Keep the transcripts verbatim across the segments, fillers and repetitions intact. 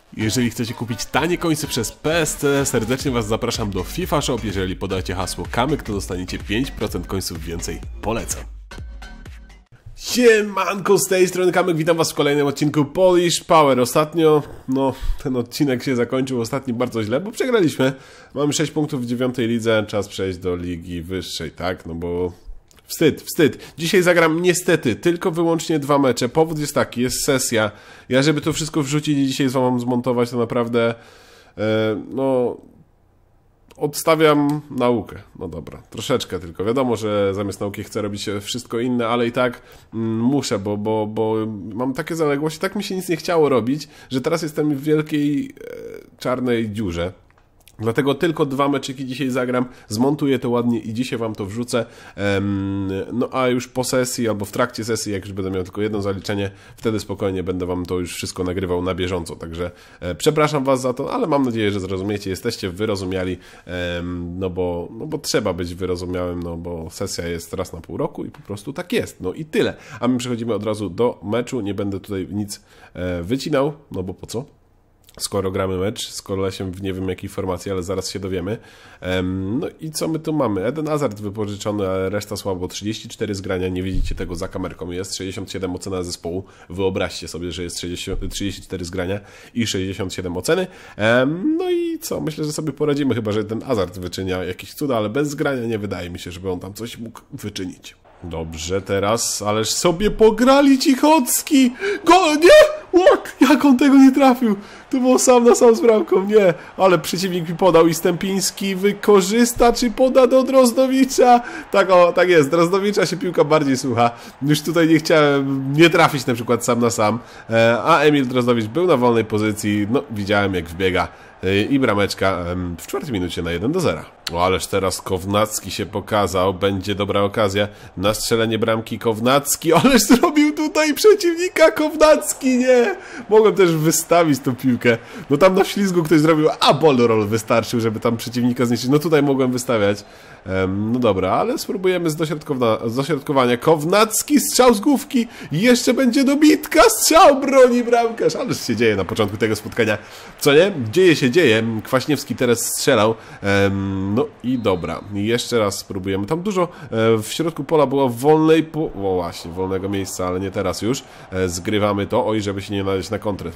Jeżeli chcecie kupić tanie końce przez P S C, serdecznie Was zapraszam do FIFA Shop. Jeżeli podacie hasło Kamyk, to dostaniecie pięć procent końców więcej. Polecam. Siemanko, z tej strony Kamyk, witam Was w kolejnym odcinku Polish Power. Ostatnio, no, ten odcinek się zakończył ostatni bardzo źle, bo przegraliśmy. Mamy sześć punktów w dziewiątej lidze, czas przejść do ligi wyższej, tak? No bo... Wstyd, wstyd. Dzisiaj zagram niestety tylko wyłącznie dwa mecze. Powód jest taki, jest sesja. Ja, żeby to wszystko wrzucić i dzisiaj z wami zmontować, to naprawdę, e, no, odstawiam naukę. No dobra, troszeczkę tylko. Wiadomo, że zamiast nauki chcę robić wszystko inne, ale i tak mm, muszę, bo, bo, bo mam takie zaległości, tak mi się nic nie chciało robić, że teraz jestem w wielkiej e, czarnej dziurze. Dlatego tylko dwa meczyki dzisiaj zagram, zmontuję to ładnie i dzisiaj wam to wrzucę. No a już po sesji albo w trakcie sesji, jak już będę miał tylko jedno zaliczenie, wtedy spokojnie będę wam to już wszystko nagrywał na bieżąco. Także e, przepraszam was za to, ale mam nadzieję, że zrozumiecie, jesteście wyrozumiali, no bo, no bo trzeba być wyrozumiałym, no bo sesja jest raz na pół roku i po prostu tak jest. No i tyle. A my przechodzimy od razu do meczu, nie będę tutaj nic e, wycinał, no bo po co? Skoro gramy mecz z kolesiem w nie wiem jakiej formacji, ale zaraz się dowiemy. No i co my tu mamy? Eden Hazard wypożyczony, ale reszta słabo. trzydzieści cztery zgrania, nie widzicie tego za kamerką. Jest sześćdziesiąt siedem ocena zespołu. Wyobraźcie sobie, że jest trzydzieści cztery zgrania i sześćdziesiąt siedem oceny. No i co? Myślę, że sobie poradzimy, chyba że ten Hazard wyczynia jakieś cuda, ale bez zgrania nie wydaje mi się, żeby on tam coś mógł wyczynić. Dobrze, teraz, ależ sobie pograli Cichocki! Go, nie! What? Jak on tego nie trafił? To było sam na sam z bramką, nie. Ale przeciwnik mi podał i Stępiński wykorzysta, czy poda do Drozdowicza? Tak o, tak jest, Drozdowicza się piłka bardziej słucha. Już tutaj nie chciałem nie trafić na przykład sam na sam. A Emil Drozdowicz był na wolnej pozycji, no widziałem jak wbiega. I brameczka w czwartej minucie na jeden do zera. O, ależ teraz Kownacki się pokazał. Będzie dobra okazja na strzelenie bramki. Kownacki, ależ zrobił tutaj przeciwnika Kownacki, nie! Mogłem też wystawić tą piłkę. No tam na ślizgu ktoś zrobił, a Bolorol wystarczył, żeby tam przeciwnika zniszczyć. No tutaj mogłem wystawiać. Um, no dobra, ale spróbujemy z, z dośrodkowania. Kownacki, strzał z główki. Jeszcze będzie dobitka, strzał, broni bramkarz. Ależ się dzieje na początku tego spotkania. Co nie? Dzieje się, dzieje. Kwaśniewski teraz strzelał. Um, no i dobra. Jeszcze raz spróbujemy. Tam dużo e, w środku pola było wolnej... Po... O właśnie, wolnego miejsca, ale nie teraz już. E, zgrywamy to. Oj, żeby się nie nadać na kontrę.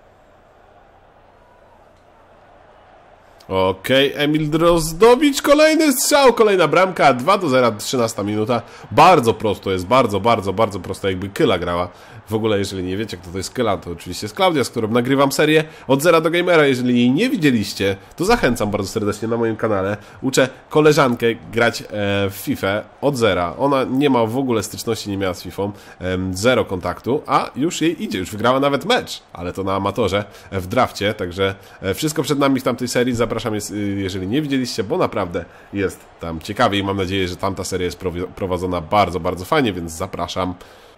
Okej, okay, Emil Drozdowicz, kolejny strzał, kolejna bramka, dwa do zera, trzynasta minuta. Bardzo prosto jest, bardzo, bardzo, bardzo prosto, jakby Kyla grała. W ogóle, jeżeli nie wiecie, kto to jest Kyla, to oczywiście jest Klaudia, z którą nagrywam serię Od Zera do Gamera. Jeżeli jej nie widzieliście, to zachęcam bardzo serdecznie na moim kanale. Uczę koleżankę grać w FIFA od zera. Ona nie ma w ogóle styczności, nie miała z Fifą, zero kontaktu, a już jej idzie, już wygrała nawet mecz, ale to na amatorze, w drafcie, także wszystko przed nami w tamtej serii. Zapraszam, jeżeli nie widzieliście, bo naprawdę jest tam ciekawie i mam nadzieję, że tamta seria jest prowadzona bardzo, bardzo fajnie, więc zapraszam.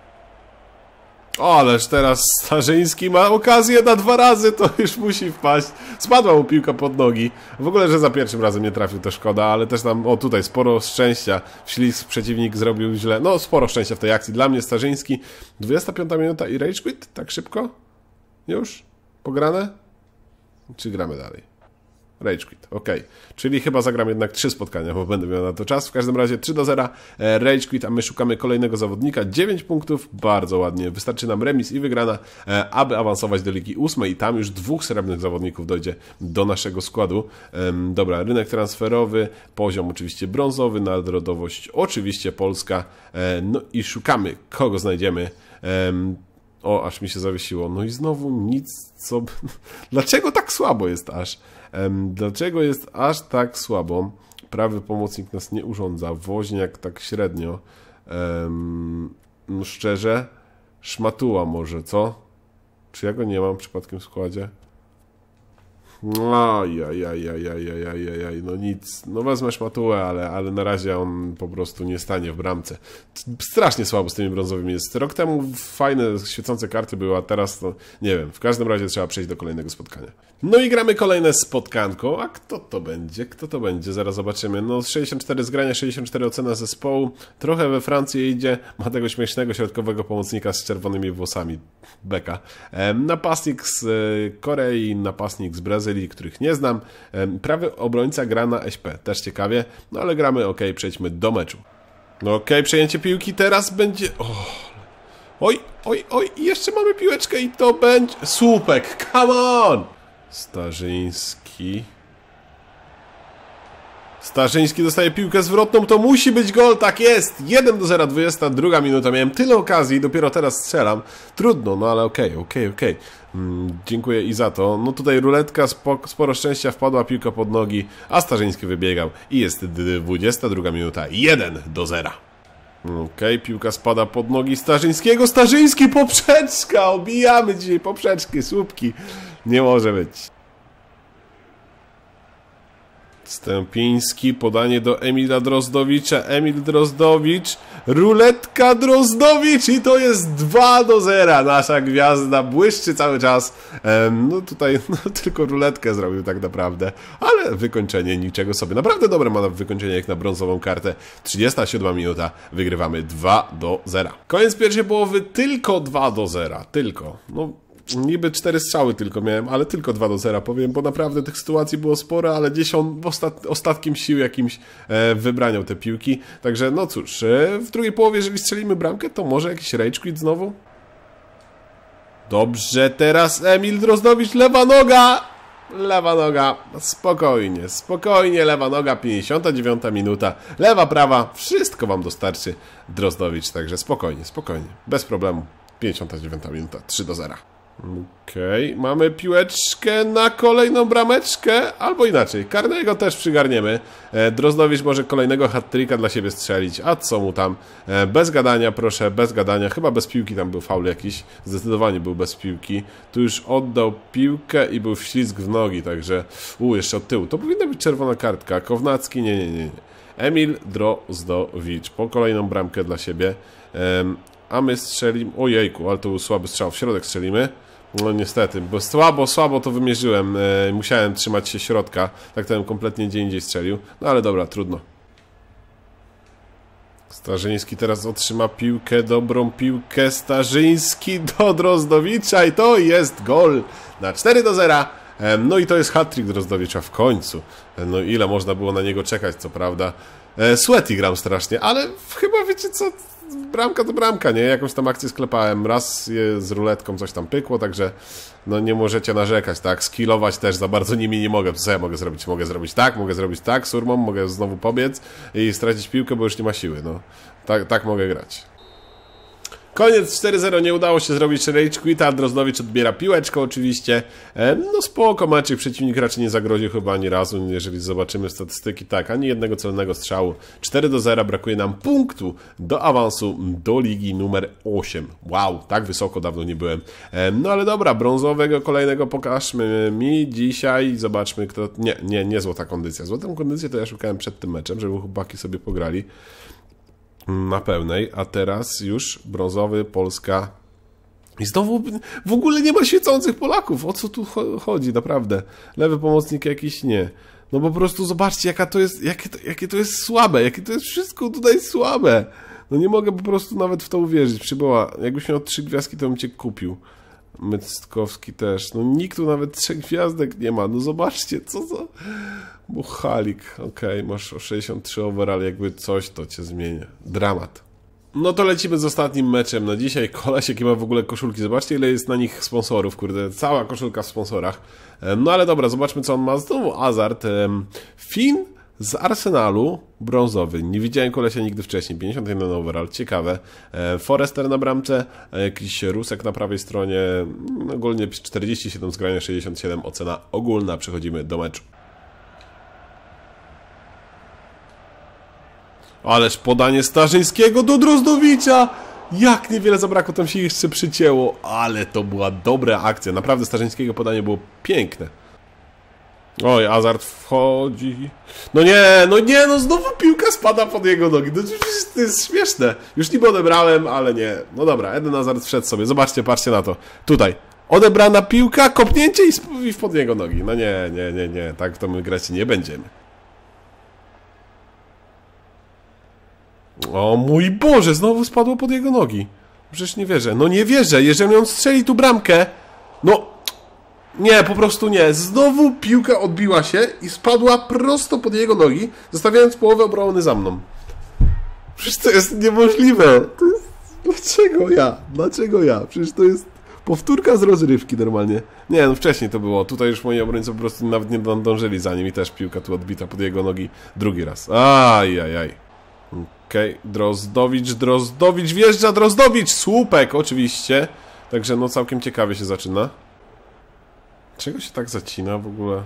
O, ależ teraz Starzyński ma okazję na dwa razy, to już musi wpaść. Spadła mu piłka pod nogi. W ogóle, że za pierwszym razem nie trafił, to szkoda, ale też tam, o tutaj, sporo szczęścia. Ślizg przeciwnik zrobił źle. No, sporo szczęścia w tej akcji. Dla mnie Starzyński. dwudziesta piąta minuta i rage quit? Tak szybko? Już? Pograne? Czy gramy dalej? Rage quit, ok. Czyli chyba zagram jednak trzy spotkania, bo będę miał na to czas. W każdym razie trzy do zera, Rage quit, a my szukamy kolejnego zawodnika. dziewięć punktów, bardzo ładnie. Wystarczy nam remis i wygrana, aby awansować do Ligi ósmej i tam już dwóch srebrnych zawodników dojdzie do naszego składu. Dobra, rynek transferowy, poziom oczywiście brązowy, narodowość oczywiście Polska. No i szukamy, kogo znajdziemy. O, aż mi się zawiesiło. No i znowu nic, co... Dlaczego tak słabo jest aż? Um, dlaczego jest aż tak słabo? Prawy pomocnik nas nie urządza. Woźniak tak średnio. Um, no szczerze, Szmatuła może, co? Czy ja go nie mam przypadkiem w składzie? Ajajajajajajajaj, no nic, no wezmę szmatułę, ale, ale na razie on po prostu nie stanie w bramce. Strasznie słabo z tymi brązowymi jest. Rok temu fajne, świecące karty były, a teraz to nie wiem, w każdym razie trzeba przejść do kolejnego spotkania. No i gramy kolejne spotkanko, a kto to będzie? Kto to będzie? Zaraz zobaczymy. No sześćdziesiąt cztery zgrania, sześćdziesiąt cztery ocena zespołu, trochę we Francji idzie, ma tego śmiesznego środkowego pomocnika z czerwonymi włosami, beka. Napastnik z Korei, napastnik z Brazylii, których nie znam. Prawy obrońca gra na S P, też ciekawie, no ale gramy, ok, przejdźmy do meczu. No ok, przejęcie piłki, teraz będzie... Oh. Oj, oj, oj, jeszcze mamy piłeczkę i to będzie... Słupek, come on! Starzyński... Starzyński dostaje piłkę zwrotną, to musi być gol, tak jest! jeden do zera, dwudziesta druga minuta, miałem tyle okazji, dopiero teraz strzelam. Trudno, no ale okej, okay, okej, okay, okej. Okay. Mm, dziękuję i za to. No tutaj ruletka, sporo, sporo szczęścia, wpadła piłka pod nogi, a Starzyński wybiegał i jest dwudziesta druga minuta, jeden do zera. Okej, okay, piłka spada pod nogi Starzyńskiego, Starzyński, poprzeczka! Obijamy dzisiaj poprzeczki, słupki. Nie może być. Stępiński, podanie do Emila Drozdowicza, Emil Drozdowicz, ruletka Drozdowicz i to jest dwa do zera, nasza gwiazda błyszczy cały czas, ehm, no tutaj no, tylko ruletkę zrobił tak naprawdę, ale wykończenie niczego sobie, naprawdę dobre ma wykończenie jak na brązową kartę, trzydziesta siódma minuta, wygrywamy dwa do zera. Koniec pierwszej połowy, tylko dwa do zera, tylko, no... Niby cztery strzały tylko miałem, ale tylko dwa do zera powiem, bo naprawdę tych sytuacji było sporo, ale gdzieś on ostat ostatkiem sił jakimś e, wybraniał te piłki. Także no cóż, e, w drugiej połowie jeżeli strzelimy bramkę, to może jakiś rage quit znowu? Dobrze, teraz Emil Drozdowicz, lewa noga! Lewa noga, spokojnie, spokojnie, lewa noga, pięćdziesiąta dziewiąta minuta, lewa, prawa, wszystko wam dostarczy Drozdowicz, także spokojnie, spokojnie, bez problemu. pięćdziesiąta dziewiąta minuta, trzy do zera. Okej, okay. Mamy piłeczkę na kolejną brameczkę, albo inaczej, karnego też przygarniemy. E, Drozdowicz może kolejnego hat-tricka dla siebie strzelić, a co mu tam? E, bez gadania, proszę, bez gadania, chyba bez piłki tam był faul jakiś, zdecydowanie był bez piłki. Tu już oddał piłkę i był wślizg w nogi, także, u, jeszcze od tyłu. To powinna być czerwona kartka, Kownacki, nie, nie, nie, nie. Emil Drozdowicz, po kolejną bramkę dla siebie. E, a my strzelimy, ojejku, ale to był słaby strzał, w środek strzelimy. No niestety, bo słabo, słabo to wymierzyłem, e, musiałem trzymać się środka, tak to bym kompletnie gdzie indziej strzelił, no ale dobra, trudno. Starzyński teraz otrzyma piłkę, dobrą piłkę, Starzyński do Drozdowicza i to jest gol na cztery do zera. E, no i to jest hat-trick Drozdowicza w końcu, e, no ile można było na niego czekać, co prawda. E, sweaty gram strasznie, ale chyba wiecie co... Bramka to bramka, nie? Jakąś tam akcję sklepałem, raz je z ruletką coś tam pykło, także no nie możecie narzekać, tak? Skillować też za bardzo nimi nie mogę. Co ja mogę zrobić? Mogę zrobić tak, mogę zrobić tak, surmą, mogę znowu pobiec i stracić piłkę, bo już nie ma siły, no. Tak, tak mogę grać. Koniec cztery zero, nie udało się zrobić rage quita, Drozdowicz odbiera piłeczkę oczywiście. No spoko, meczyk, przeciwnik raczej nie zagroził chyba ani razu, jeżeli zobaczymy statystyki, tak, ani jednego celnego strzału. cztery do zera, brakuje nam punktu do awansu do ligi numer osiem. Wow, tak wysoko dawno nie byłem. No ale dobra, brązowego kolejnego pokażmy mi dzisiaj, zobaczmy kto... Nie, nie, nie złota kondycja. Złotą kondycję to ja szukałem przed tym meczem, żeby chłopaki sobie pograli na pełnej, a teraz już brązowy, Polska i znowu w ogóle nie ma świecących Polaków, o co tu chodzi, naprawdę, lewy pomocnik jakiś nie, no po prostu zobaczcie jaka to jest, jakie to, jakie to jest słabe, jakie to jest wszystko tutaj słabe, no nie mogę po prostu nawet w to uwierzyć, przybyła, jakbyś miał trzy gwiazdki to bym cię kupił. Mystkowski też, no nikt tu nawet trzech gwiazdek nie ma, no zobaczcie, co za... Buchalik, okej, okay, masz o sześćdziesiąt trzy overall, jakby coś to cię zmienia. Dramat. No to lecimy z ostatnim meczem na dzisiaj. Koleś jakie ma w ogóle koszulki, zobaczcie ile jest na nich sponsorów, kurde, cała koszulka w sponsorach. No ale dobra, zobaczmy co on ma. Znowu Hazard, Finn z Arsenalu, brązowy, nie widziałem kolesia nigdy wcześniej, pięćdziesiąt jeden overall, ciekawe. Forrester na bramce, jakiś Rusek na prawej stronie, ogólnie czterdzieści siedem zgrania, sześćdziesiąt siedem ocena ogólna, przechodzimy do meczu. Ależ podanie Starzyńskiego do Drozdowicza! Jak niewiele zabrakło, tam się jeszcze przycięło, ale to była dobra akcja, naprawdę Starzyńskiego podanie było piękne. Oj, Hazard wchodzi. No nie, no nie, no znowu piłka spada pod jego nogi. No to jest śmieszne. Już niby odebrałem, ale nie. No dobra, Eden Hazard wszedł sobie. Zobaczcie, patrzcie na to. Tutaj. Odebrana piłka, kopnięcie i pod jego nogi. No nie, nie, nie, nie. Tak to my grać nie będziemy. O mój Boże, znowu spadło pod jego nogi. Przecież nie wierzę. No nie wierzę. Jeżeli on strzeli tu bramkę, no... Nie, po prostu nie. Znowu piłka odbiła się i spadła prosto pod jego nogi, zostawiając połowę obrony za mną. Przecież to jest niemożliwe. To jest... Dlaczego ja? Dlaczego ja? Przecież to jest powtórka z rozrywki normalnie. Nie, no wcześniej to było. Tutaj już moi obrońcy po prostu nawet nie dążyli za nim i też piłka tu odbita pod jego nogi drugi raz. Aj, aj, aj. Okej, okay. Drozdowicz, Drozdowicz, wjeżdża Drozdowicz! Słupek, oczywiście. Także no całkiem ciekawie się zaczyna. Czego się tak zacina w ogóle?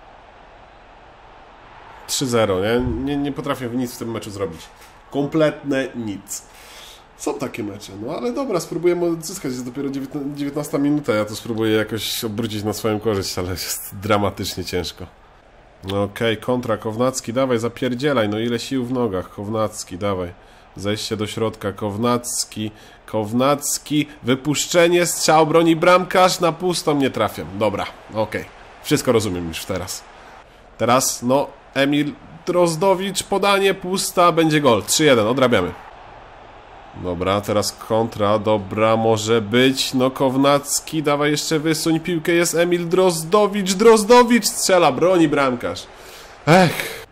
trzy zero, nie? Nie, nie potrafię nic w tym meczu zrobić. Kompletne nic. Są takie mecze, no ale dobra, spróbujemy odzyskać. Jest dopiero dziewiętnasta minuta. Ja to spróbuję jakoś obrócić na swoją korzyść, ale jest dramatycznie ciężko. Okej, okay, kontra, Kownacki, dawaj, zapierdzielaj. No ile sił w nogach, Kownacki, dawaj. Zejście do środka, Kownacki, Kownacki, wypuszczenie, strzał, broni bramkarz, na pusto nie trafiam. Dobra, okej, okay. Wszystko rozumiem już teraz. Teraz, no, Emil Drozdowicz, podanie, pusta, będzie gol. trzy jeden, odrabiamy. Dobra, teraz kontra, dobra, może być, no Kownacki, dawaj jeszcze wysuń piłkę, jest Emil Drozdowicz, Drozdowicz strzela, broni bramkarz. Ech.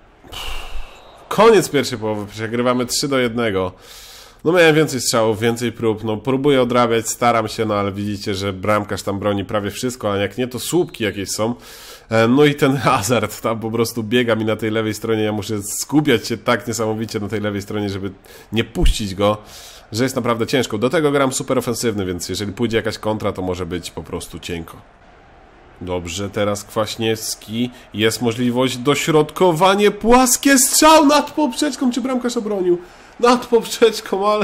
Koniec pierwszej połowy, przegrywamy trzy do jednego. No miałem więcej strzałów, więcej prób, no próbuję odrabiać, staram się, no ale widzicie, że bramkarz tam broni prawie wszystko, a jak nie, to słupki jakieś są. No i ten Hazard tam po prostu biega mi na tej lewej stronie, ja muszę skupiać się tak niesamowicie na tej lewej stronie, żeby nie puścić go, że jest naprawdę ciężko. Do tego gram super ofensywny, więc jeżeli pójdzie jakaś kontra, to może być po prostu cienko. Dobrze, teraz Kwaśniewski, jest możliwość dośrodkowanie, płaskie, strzał nad poprzeczką, czy bramkarz obronił? Nad poprzeczką, ale...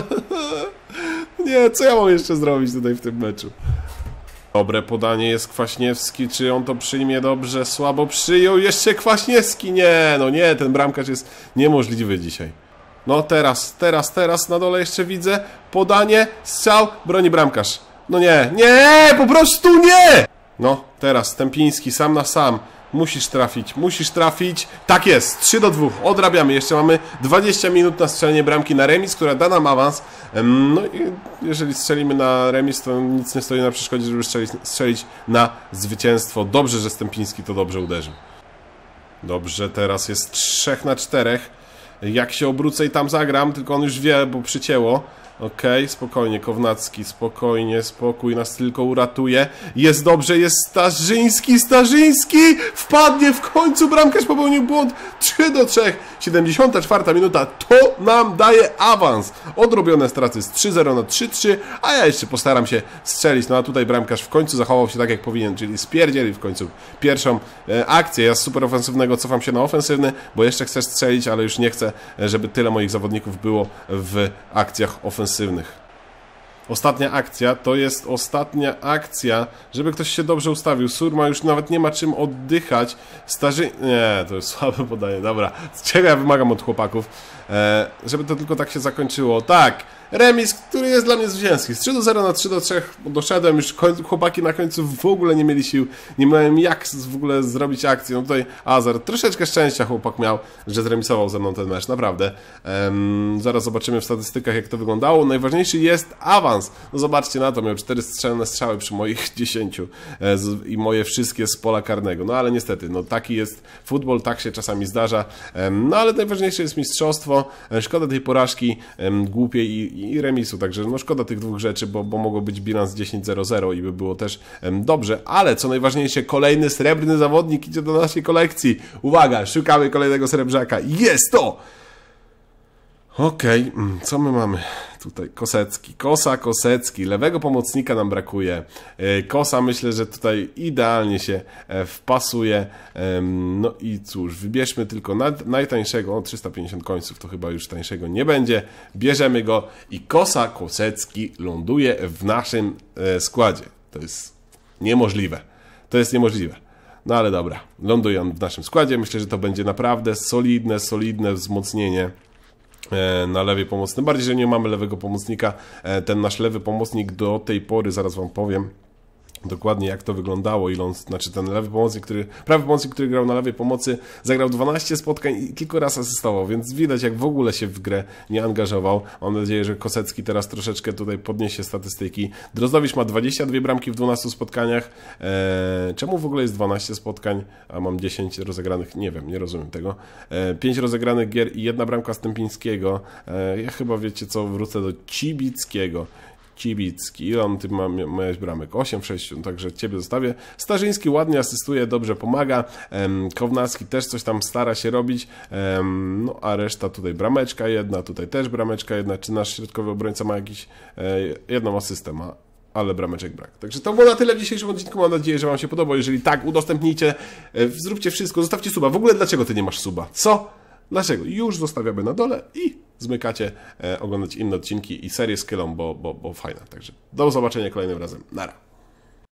Nie, co ja mam jeszcze zrobić tutaj w tym meczu? Dobre podanie jest Kwaśniewski, czy on to przyjmie dobrze? Słabo przyjął, jeszcze Kwaśniewski, nie, no nie, ten bramkarz jest niemożliwy dzisiaj. No teraz, teraz, teraz na dole jeszcze widzę, podanie, strzał, broni bramkarz. No nie, nie, po prostu nie! No, teraz Stępiński sam na sam. Musisz trafić, musisz trafić. Tak jest, trzy do dwóch, odrabiamy. Jeszcze mamy dwadzieścia minut na strzelenie bramki na remis, która da nam awans. No i jeżeli strzelimy na remis, to nic nie stoi na przeszkodzie, żeby strzelić, strzelić na zwycięstwo. Dobrze, że Stępiński to dobrze uderzył. Dobrze, teraz jest trzech na czterech. Jak się obrócę i tam zagram, tylko on już wie, bo przycięło. Okej, okay, spokojnie, Kownacki, spokojnie, spokój, nas tylko uratuje. Jest dobrze, jest Starzyński, Starzyński! Wpadnie w końcu, bramkarz popełnił błąd. trzy do trzech, siedemdziesiąta czwarta minuta, to nam daje awans. Odrobione straty z trzy zero na trzy trzy, a ja jeszcze postaram się strzelić. No a tutaj bramkarz w końcu zachował się tak jak powinien, czyli spierdzieli w końcu pierwszą e, akcję. Ja z super ofensywnego cofam się na ofensywny, bo jeszcze chcę strzelić, ale już nie chcę, żeby tyle moich zawodników było w akcjach ofensywnych. Ostatnia akcja to jest ostatnia akcja, żeby ktoś się dobrze ustawił. Surma już nawet nie ma czym oddychać. Starzy... Nie, to jest słabe podanie. Dobra, czego ja wymagam od chłopaków? E, żeby to tylko tak się zakończyło. Tak, remis, który jest dla mnie zwycięski. Z trzy do zera na trzy do trzech doszedłem. Już chłopaki na końcu w ogóle nie mieli sił. Nie miałem jak w ogóle zrobić akcję. No tutaj Hazard, troszeczkę szczęścia chłopak miał, że zremisował ze mną ten mecz. Naprawdę. Ehm, zaraz zobaczymy w statystykach, jak to wyglądało. Najważniejszy jest awans. No zobaczcie na to, miał cztery strzelne strzały przy moich dziesięciu e, z, i moje wszystkie z pola karnego. No ale niestety, no taki jest futbol, tak się czasami zdarza. E, no ale najważniejsze jest mistrzostwo. E, szkoda tej porażki e, głupiej i, i remisu, także no szkoda tych dwóch rzeczy, bo, bo mogło być bilans dziesięć zero zero i by było też e, dobrze. Ale co najważniejsze, kolejny srebrny zawodnik idzie do naszej kolekcji. Uwaga, szukamy kolejnego srebrzaka. Jest to! Okej, okay. Co my mamy tutaj? Kosecki, Kosa, Kosecki, lewego pomocnika nam brakuje. Kosa myślę, że tutaj idealnie się wpasuje. No i cóż, wybierzmy tylko najtańszego, o trzysta pięćdziesiąt końców, to chyba już tańszego nie będzie. Bierzemy go i Kosa, Kosecki ląduje w naszym składzie. To jest niemożliwe. To jest niemożliwe. No ale dobra, ląduje on w naszym składzie. Myślę, że to będzie naprawdę solidne, solidne wzmocnienie na lewej pomocniku. Tym bardziej, że nie mamy lewego pomocnika. Ten nasz lewy pomocnik do tej pory, zaraz wam powiem dokładnie jak to wyglądało, ile on, znaczy ten lewy pomocnik, który, prawy pomocnik, który grał na lewej pomocy, zagrał dwanaście spotkań i kilku razy asystował, więc widać jak w ogóle się w grę nie angażował. Mam nadzieję, że Kosecki teraz troszeczkę tutaj podniesie statystyki. Drozdowicz ma dwadzieścia dwie bramki w dwunastu spotkaniach. Eee, czemu w ogóle jest dwanaście spotkań, a mam dziesięć rozegranych? Nie wiem, nie rozumiem tego. Eee, pięć rozegranych gier i jedna bramka Stępińskiego. Eee, ja chyba wiecie co, wrócę do Cibickiego. Cibicki. Ile on ty ma, miałeś bramek? osiem w sześciu, także ciebie zostawię. Starzyński ładnie asystuje, dobrze pomaga. Um, Kownacki też coś tam stara się robić. Um, no a reszta tutaj brameczka jedna, tutaj też brameczka jedna. Czy nasz środkowy obrońca ma jakiś e, jedną asystę ma? Ale brameczek brak. Także to było na tyle w dzisiejszym odcinku. Mam nadzieję, że wam się podobało. Jeżeli tak, udostępnijcie, e, zróbcie wszystko, zostawcie suba. W ogóle dlaczego ty nie masz suba? Co? Dlaczego? Już zostawiamy na dole i zmykacie e, oglądać inne odcinki i serię z Kylą, bo, bo, bo fajna. Także do zobaczenia kolejnym razem. Nara.